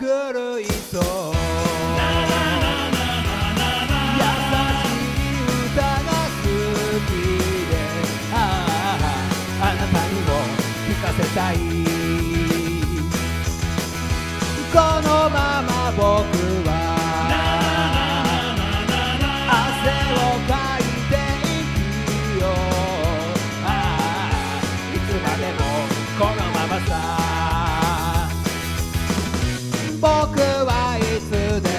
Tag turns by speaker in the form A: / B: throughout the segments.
A: 狂いそう、優しい歌が好きで、あなたにも聞かせたい。このまま僕は汗をかいていくよ、いつまでもこのままさ。僕はいつで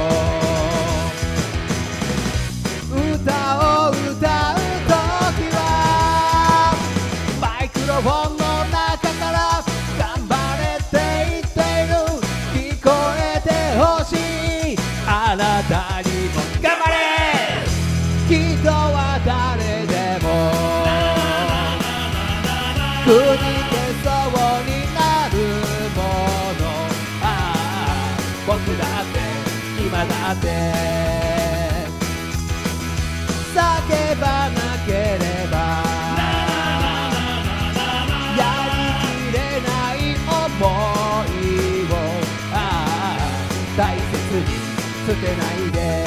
A: も歌を歌うときはマイクロフォンの中から頑張れって言っている、聞こえてほしい、あなたにも頑張れ、人は誰でもくじけそうになるもの、僕だって今だって叫ばなければやりきれない想いを大切に捨てないで。